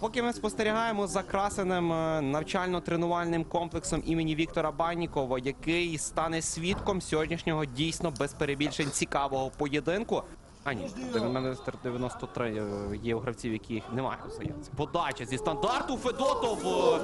поки ми спостерігаємо за красеним навчально-тренувальним комплексом імені Віктора Баннікова, який стане свідком сьогоднішнього дійсно без перебільшень цікавого поєдинку. А ні, 93 є у гравців, яких немає у заявці. Подача зі стандарту. Федотов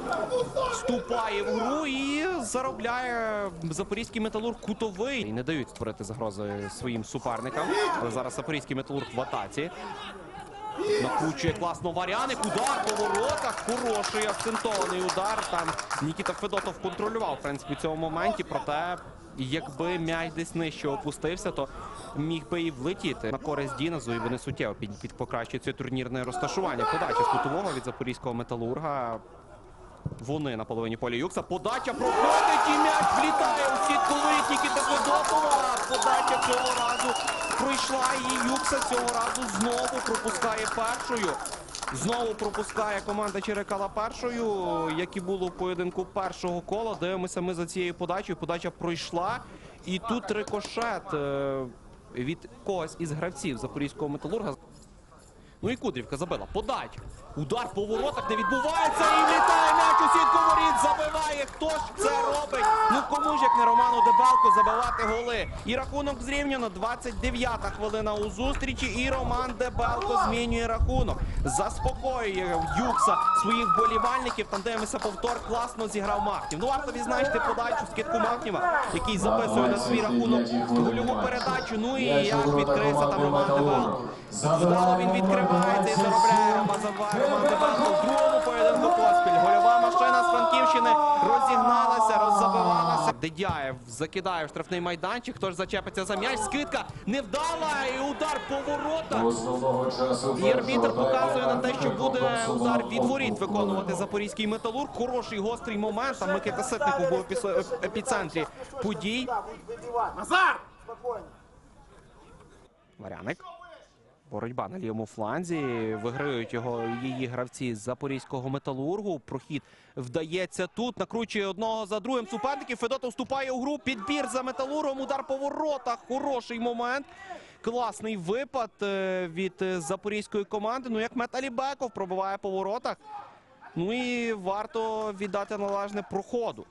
вступає в гру і заробляє запорізький металург кутовий. І не дають створити загрози своїм суперникам. Але зараз запорізький металург в атаці. Накручує класно Варяник. Удар по воротах. Хороший акцентований удар. Там Нікіта Федотов контролював, в принципі, в цьому моменті. Проте, якби м'яч десь нижче опустився, то міг би і влетіти на користь Діназу. І вони суттєво покращують це турнірне розташування. Подача з кутового від запорізького металурга. Вони на половині поля Юкса. Подача проходить і м'яч влітає у сітковик Нікіта Федотова. Подача цього разу пройшла і Юкса цього разу знову пропускає першою. Знову пропускає команда Черекала першою, як і було в поєдинку першого кола. Дивимося ми за цією подачею. Подача пройшла. І тут рикошет від когось із гравців запорізького металурга. Ну і Кудрівка забила. Подача. Удар по воротах не відбувається і влітає м'яч у сітку воріт. Забиває. Хто ж це робить? Ну кому ж, як не Роману Дебелко, забивати голи. І рахунок зрівняно. 29-та хвилина у зустрічі. І Роман Дебелко змінює рахунок. Заспокоює Юкса своїх вболівальників. Там дивимося повтор. Класно зіграв Махнів. Ну варто відзначити подачу скидку Махніва, який записує на свій рахунок гольову передачу. Ну і як відкрився там Роман Дебелко. Вдало він відкривається і заробляє Роман Дебелко в другому поєдинку поспіль. Гольова машина з Франківщини розігналася, роззабивалася. Дедяєв закидає в штрафний майданчик. Хто ж зачепиться за м'яч? Скидка невдала і удар по воротах. І арбітр показує на те, що буде удар від воріт виконувати запорізький металург. Хороший гострий момент. Там Микита Ситников був в епіцентрі подій. Варяник. Боротьба на лівому фланзі. Виграють її гравці з запорізького металургу. Прохід вдається тут. Накручує одного за другим суперників. Федотов вступає у гру. Підбір за металургом. Удар по воротах. Хороший момент. Класний випад від запорізької команди. Ну як Металібеков пробиває по воротах. Ну і варто віддати належне проходу,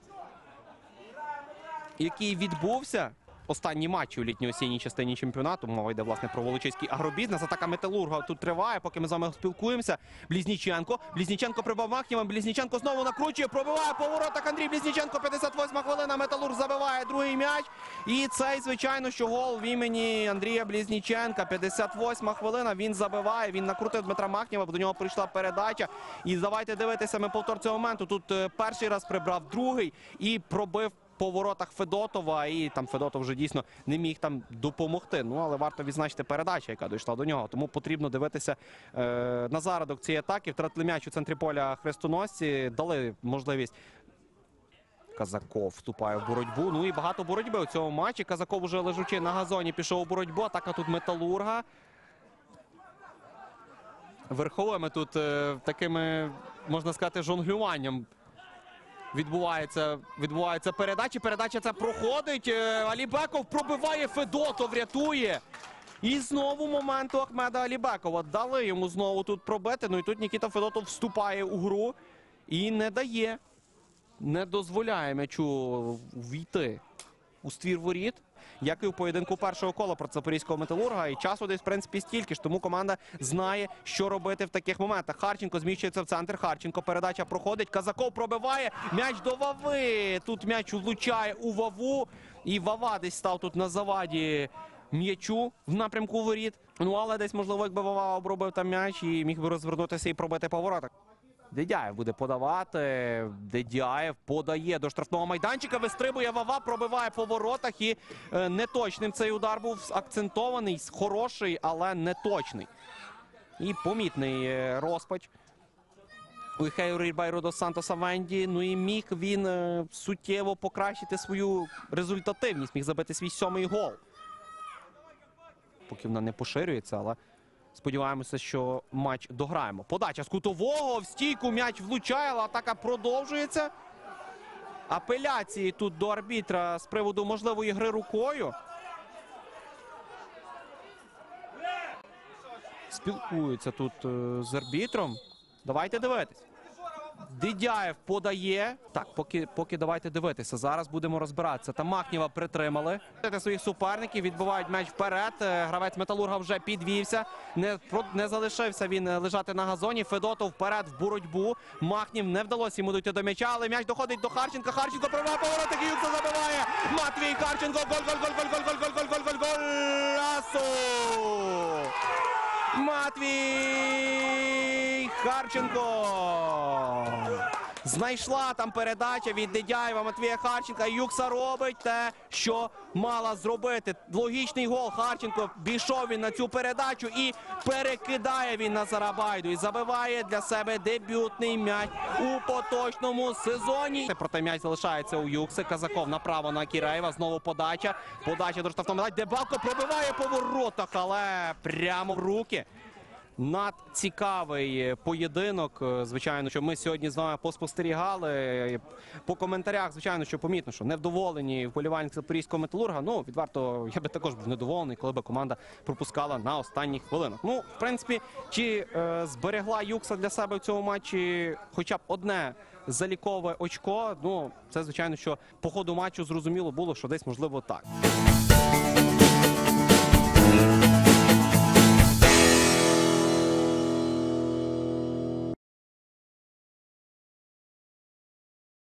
який відбувся. Останні матчі у літньо-осінній частині чемпіонату. Мова йде, власне, про Волочиський агробізнес. Атака Металурга тут триває, поки ми з вами спілкуємося. Близніченко. Близніченко прибав Махніва. Близніченко знову накручує, пробиває по воротах Андрій Близніченко. 58-ма хвилина. Металург забиває другий м'яч. І цей, звичайно, що гол в імені Андрія Близніченка. 58-ма хвилина. Він забиває. Він накрутив Дмитра Махніва. До нього прийшла передача. І давайте дивитися ми повтор цього моменту. Тут перший раз прибрав, другий і пробив по воротах Федотова, і там Федотов вже дійсно не міг там допомогти. Ну, але варто відзначити передачу, яка дійшла до нього. Тому потрібно дивитися на зародок цієї атаки. Втратили м'яч у центрі поля хрестоносці, дали можливість. Казаков вступає в боротьбу. Ну і багато боротьби у цьому матчі. Казаков уже лежучи на газоні пішов у боротьбу. Атака тут Металурга. Верховими тут такими, можна сказати, жонглюванням відбувається передача. Передача ця проходить. Алібеков пробиває, Федотов рятує. І знову моменту Ахмеда Алібекова. Дали йому знову тут пробити. Ну і тут Нікіта Федотов вступає у гру і не дає, не дозволяє м'ячу війти у ствір воріт. Як і у поєдинку першого кола проти запорізького металурга. І часу десь, в принципі, стільки ж. Тому команда знає, що робити в таких моментах. Харченко зміщується в центр. Харченко. Передача проходить. Казаков пробиває. М'яч до Вави. Тут м'яч влучає у Ваву. І Вава десь став тут на заваді м'ячу в напрямку воріт. Ну, але десь, можливо, якби Вава обробив там м'яч і міг би розвернутися і пробити по воротах. Дедяєв буде подавати. Дедяєв подає до штрафного майданчика. Вистрибує Вава, пробиває по воротах. І неточним цей удар був акцентований, хороший, але неточний. І помітний розпач у Рибейро дос Сантоса Венді. Ну і міг він суттєво покращити свою результативність. Міг забити свій 7-й гол. Поки вона не поширюється, але сподіваємося, що матч дограємо. Подача з кутового, в стійку м'яч влучає, але атака продовжується. Апеляції тут до арбітра з приводу можливої гри рукою. Спілкуються тут з арбітром. Давайте дивитись. Дидяєв подає. Так, поки давайте дивитися. Зараз будемо розбиратися. Там Махнєва притримали. Своїх суперників відбивають м'яч вперед. Гравець Металурга вже підвівся. Не залишився він лежати на газоні. Федотов вперед в боротьбу. Махнєв не вдалося йому дойти до м'яча, але м'яч доходить до Харченка. Харченко пробиває поворотик, Юкса забиває. Матвій Харченко. Гол. Асу! Матвій Харченко! Знайшла там передача від Дидяєва, Матвія Харченка. Юкса робить те, що мала зробити. Логічний гол. Харченко пішов він на цю передачу і перекидає він на Зарабайду. І забиває для себе дебютний м'яч у поточному сезоні. Проте м'яч залишається у Юкси. Казаков направо на Кіреєва. Знову подача. Подача до штрафного майданчика. Дебалко пробиває по воротах, але прямо в руки. Надцікавий поєдинок. Звичайно, що ми сьогодні з вами поспостерігали. По коментарях, звичайно, що помітно, що невдоволені вболівальники Запорізького Металурга. Ну, відверто, я би також був недоволений, коли б команда пропускала на останніх хвилинах. Ну, в принципі, чи зберегла Юкса для себе в цьому матчі хоча б одне залікове очко? Ну, це, звичайно, що по ходу матчу зрозуміло було, що десь, можливо, так.